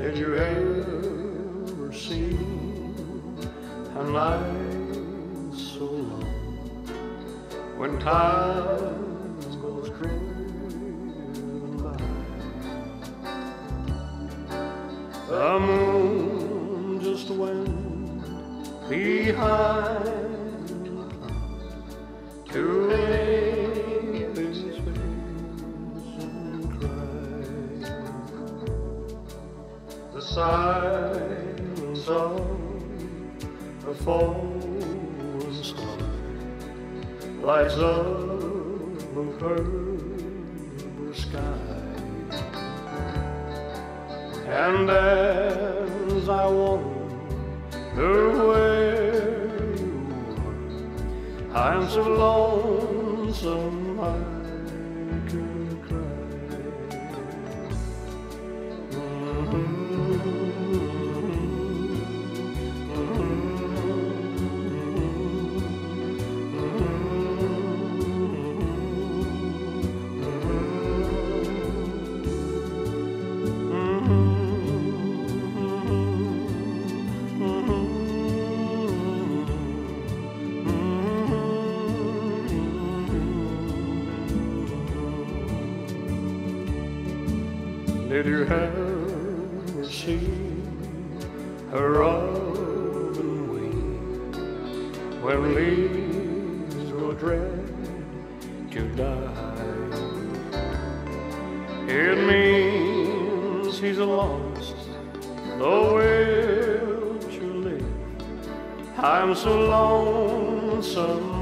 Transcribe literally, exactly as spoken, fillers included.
Did you ever see a night so long when time goes drifting by? The moon just went behind to lay his face and cry. The silence of the falling star lights up the purple sky. And as I wonder where you are, I'm so lonesome I could cry. Mm-hmm. Did you ever see a robin weep when leaves go dread to die? It means he's lost the will to live. I'm so lonesome